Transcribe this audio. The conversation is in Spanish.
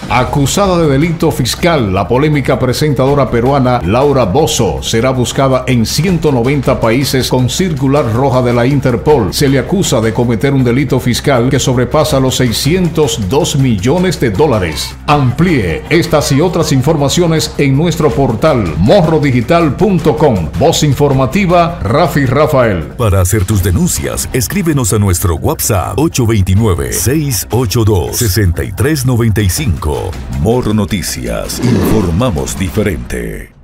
Acusada de delito fiscal, la polémica presentadora peruana Laura Bozzo será buscada en 190 países con circular roja de la Interpol. Se le acusa de cometer un delito fiscal que sobrepasa los 602 millones de dólares. Amplíe estas y otras informaciones en nuestro portal morrodigital.com. Voz informativa, Rafi Rafael. Para hacer tus denuncias, escríbenos a nuestro WhatsApp 829-682-6395. Morro Noticias, informamos diferente.